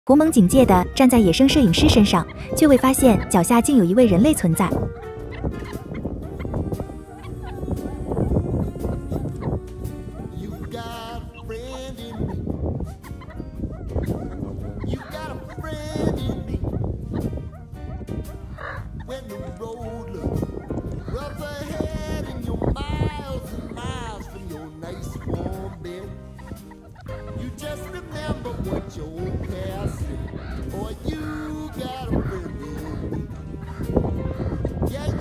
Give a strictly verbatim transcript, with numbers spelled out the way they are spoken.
胡蒙警戒地站在野生摄影师身上，却未发现脚下竟有一位人类存在。 You just remember what your